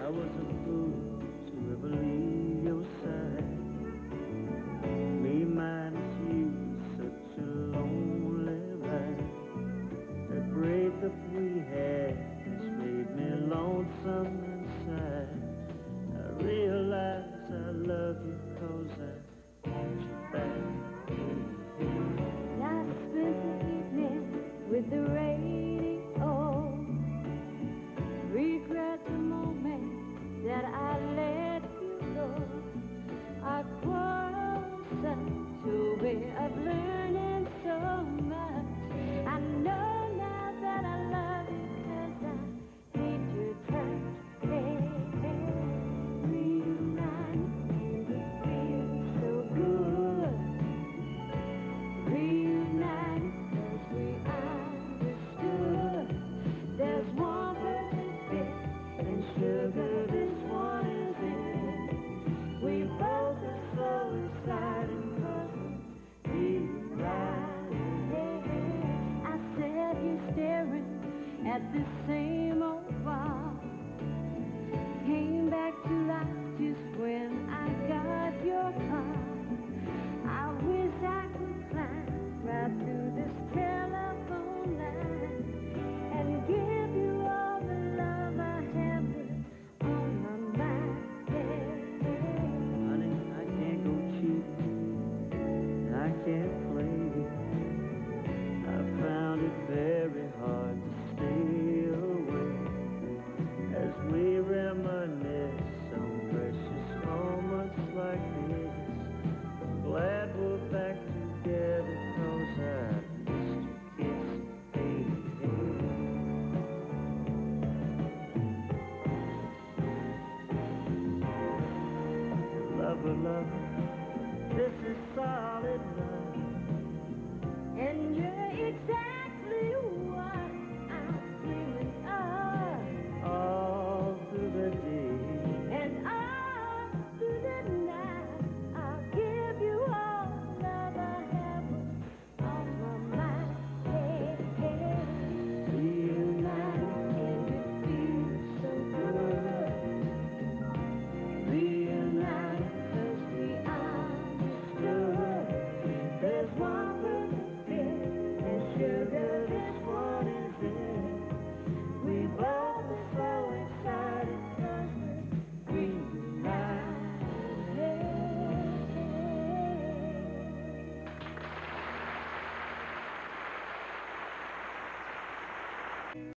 I was a fool to ever leave your side. Me minus you, such a lonely ride. That breakup we had has made me lonesome inside. I realize I love you 'cause I want you back. I spent the evening with the radio. Regret the moment that I let you go. Our quarrel was such a way of learning so much. I know now that I love you 'cause I hate your touch. Hey, hey, reuniting and it feels so good. Reuniting 'cause we understood. There's one perfect fit and sugar, this one is it. We both are so excited 'cause we're reuniting. I said you're staring at the same old wall. Came back to life just when I got your call. I wish I could climb right through this telephone line and give you all the love I have on my mind. Honey, I can't go cheap, I can't play. I found it very hard to stay away as we reminisce on precious moments like this. Glad we're back together 'cause I missed your kiss, baby. Lover, lover, this is solid love. And you're exactly